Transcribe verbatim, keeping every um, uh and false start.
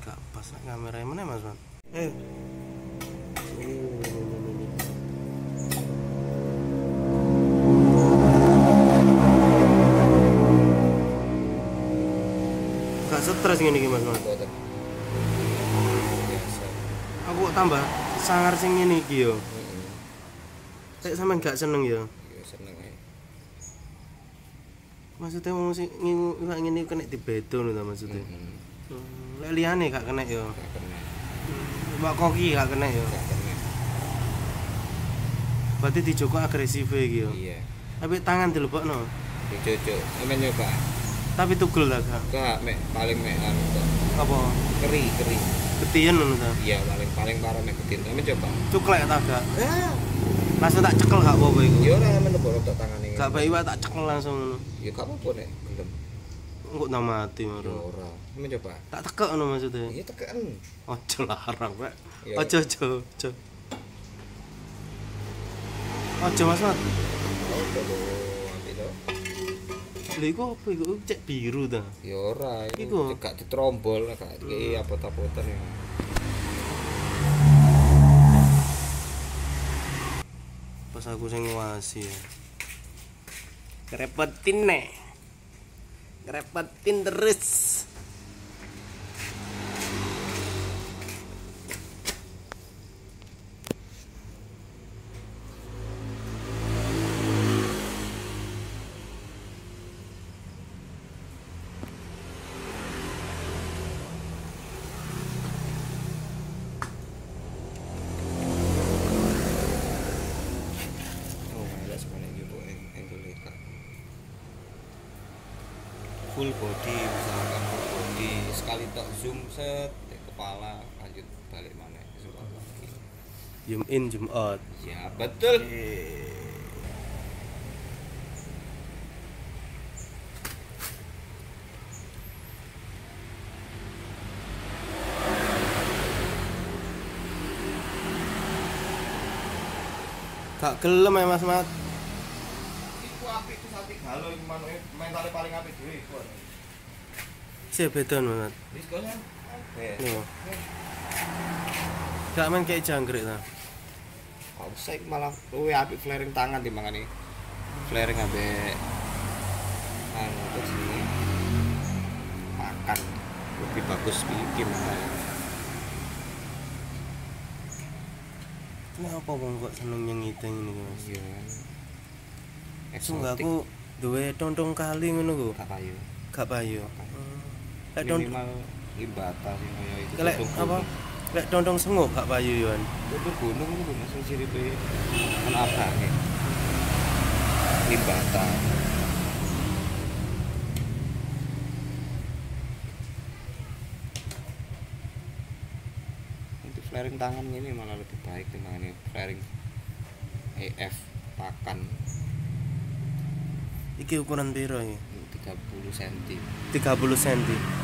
Gak pas lah kameranya mana Mas Mat? Eh. Gak stres ngene iki Mas Mat. Biasa. Aku kok tambah sangar sing ngene iki yo. Sik sampean gak seneng yo. Ya seneng ae. Maksudnya mau sing ngene kena dibedo lho ta maksudnya. Heeh. Lek liyane gak kena yo. Gak kena. Mbak koki gak kena yo. Gak kena. Berarti dijoko agresif iki yo. Iya. Tapi tangan dilebokno. Dicocok. Sampe nyoba. Tapi tugel ta gak? Gak mek paling mek anu kok. Apa? Keri, keri. Ketiyen ngono ta. Iya, paling paling parah mek ketin. Sampe coba. Cuklek ta gak? Ya. Langsung tak cekel gak apa-apa iku. Ya ora menebor tok tangane. Gak baik wae tak cekel langsung ngono. Ya gak apa-apa nek gelem. Engko tak mati Ya maro. ora. Sampe coba. Tak tekek ngono maksudnya. Iya tekan. Ojo larang, Pak. Iya. Ojo ojo ojo. Ojo Mas Mat. Oh, lho, apik to. Lha iku apa iku cek biru ta? Ya ora, Iku. iku gak ditrombol, gak iki apot-apotan ya. Pas aku sing ngawasi. Ngerepotin nih. Ngerepotin terus. Full body, misalkan full body sekali tok zoom set di kepala lanjut balik mana zoom out lagi. Zoom in, zoom out. Ya betul. Gak gelem ya Mas Mat. Iku apik ku sate galo iku manuke mentale paling apik dhewe iku. Sih bedon Mas Mat. Wis kok ya. Yo. Gak main kayak jangkrik ta. Kok saya malah luwe apik flaring tangan timbangane. Flaring ambek anu terus ini makan lebih bagus bikin makanya. Kenapa bang kok seneng nyengiteng ini Mas? Iya. Sungguh aku duwe tontong kali ngono ku. Gak payu. Gak payu. Lek tontong Minimal limbata sih kaya itu. lek apa? Lek tontong senguk gak payu yoan. Itu gunung itu masih ciripe kan abange. Limbata. Itu flaring tangan ini malah lebih baik dibanding flaring E F pakan Iki ukuran piro iki? tiga puluh sentimeter. tiga puluh sentimeter.